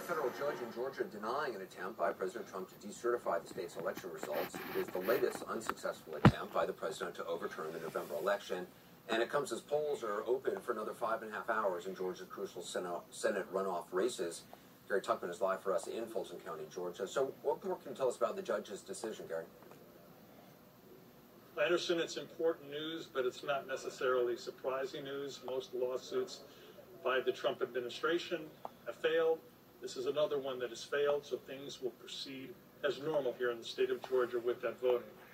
federal judge in Georgia denying an attempt by President Trump to decertify the state's election results. It is the latest unsuccessful attempt by the president to overturn the November election, and it comes as polls are open for another 5.5 hours in Georgia's crucial Senate runoff races. Gary Tuckman is live for us in Fulton County, Georgia. So what more can you tell us about the judge's decision, Gary? I understand it's important news, but it's not necessarily surprising news. Most lawsuits by the Trump administration have failed. This is another one that has failed, so things will proceed as normal here in the state of Georgia with that voting.